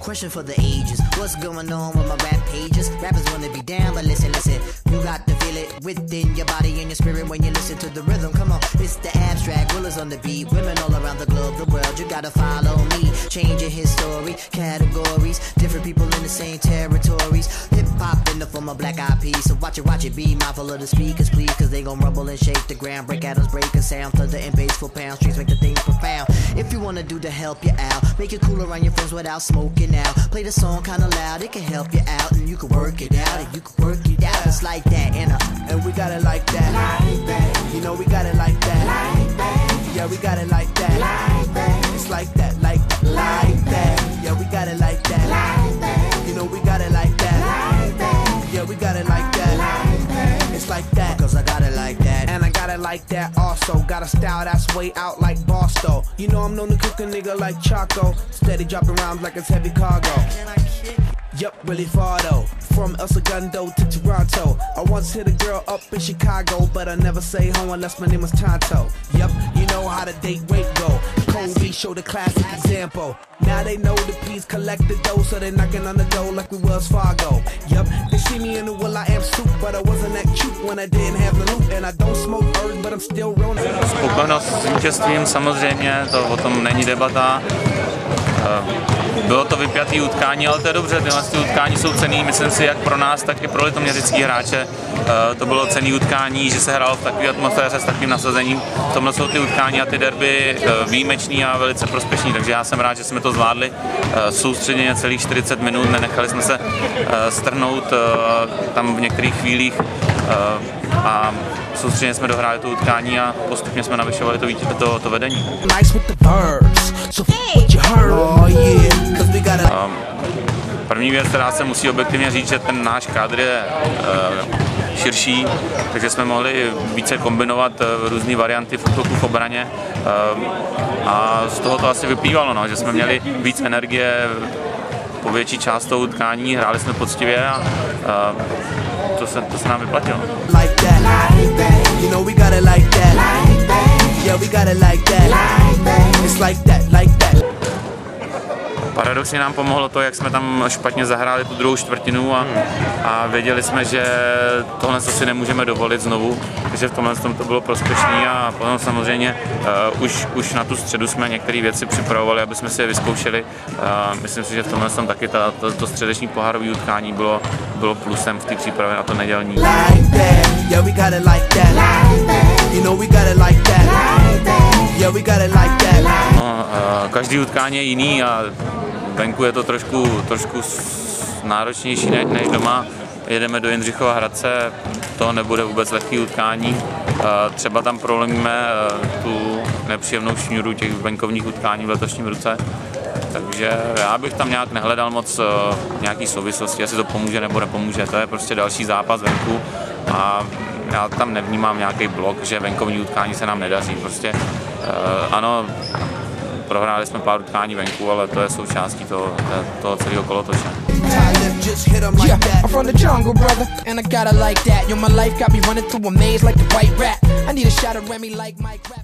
Question for the ages. What's going on with my rap pages? Rappers wanna be down, but listen. You got to feel it within your body and your spirit when you listen to the rhythm. Come on, it's the abstract. Willers on the beat. Women all around the globe, the world. You gotta follow me. Changing his story, categories. Different people in the same territories. Hip hop in the form of black eyed peas. So watch it. Be mindful of the speakers, please, cause they gon' rumble and shake the ground. Break atoms, break a sound. Thunder and bass for pound. Streets make the thing profound. If you wanna do to help you out, make it cool around your friends without smoking out. Play the song kinda loud, it can help you out, and you can work it out, and you can work it out. It's like that, and we got it like that. Like that. You know we got it like that. Like that. Yeah, we got it like that. Like that. It's like that, like that. Yeah, we got it like that. Like that. You know we got it like that. Like that. Yeah, we got it like that. Like that. It's like that, cause I got it like that. And I got it like that also. Got a style that's way out like Boston. You know I'm known to cook a nigga like Chaco. Steady dropping rhymes like it's heavy cargo. Can I kick? Yup, really far though. From El Segundo to Toronto. I once hit a girl up in Chicago, but I never say home unless my name was Tonto. Yup, you know how the date rate go. Kobe showed a classic example. Now they know the please collect the dough, so they knocking on the door like we Wells Fargo. Yup, they see me in the Will I Am suit, but I wasn't that cute when I didn't have the loot. And I don't smoke herbs, but I'm still rolling. Spokojenost s vítězstvím samozřejmě, to o tom není debata. Bylo to vypjatý utkání, ale to je dobře, tyhle utkání jsou cenný, myslím si, jak pro nás, tak i pro litoměřický hráče. To bylo cenný utkání, že se hrálo v takové atmosféře s takovým nasazením. V tomhle jsou ty utkání a ty derby výjimečný a velice prospěšný, takže já jsem rád, že jsme to zvládli soustředěně celých 40 minut, nenechali jsme se strhnout tam v některých chvílích a soustředěně jsme dohráli to utkání a postupně jsme navyšovali to vedení. První věc, která se musí objektivně říct, že ten náš kádr je širší, takže jsme mohli více kombinovat různé varianty v útoku v obraně a z toho to asi vyplývalo, no, že jsme měli víc energie po větší část toho utkání, hráli jsme poctivě a to se nám vyplatilo. Paradoxně nám pomohlo to, jak jsme tam špatně zahráli tu druhou čtvrtinu a věděli jsme, že tohle si nemůžeme dovolit znovu, takže v tomhle to bylo prospěšný a potom samozřejmě už na tu středu jsme některé věci připravovali, aby jsme si je vyzkoušeli. Myslím si, že v tomhle taky to středeční pohárový utkání bylo plusem v té přípravě na to nedělní. No, každý utkání je jiný a venku je to trošku náročnější než doma. Jedeme do Jindřichova Hradce, to nebude vůbec lehký utkání. Třeba tam prolomíme tu nepříjemnou šňůru těch venkovních utkání v letošním roce. Takže já bych tam nějak nehledal moc nějaký souvislosti, jestli to pomůže nebo nepomůže. To je prostě další zápas venku a já tam nevnímám nějaký blok, že venkovní utkání se nám nedaří. Prostě ano, prohráli jsme pár utkání venku, ale to je součástí toho celého kolotoče. Yeah, I'm from the jungle, brother, and I got it like that. Yo, my life got me running through a maze like the white rat. I need a shot of Remy like Mike Rap.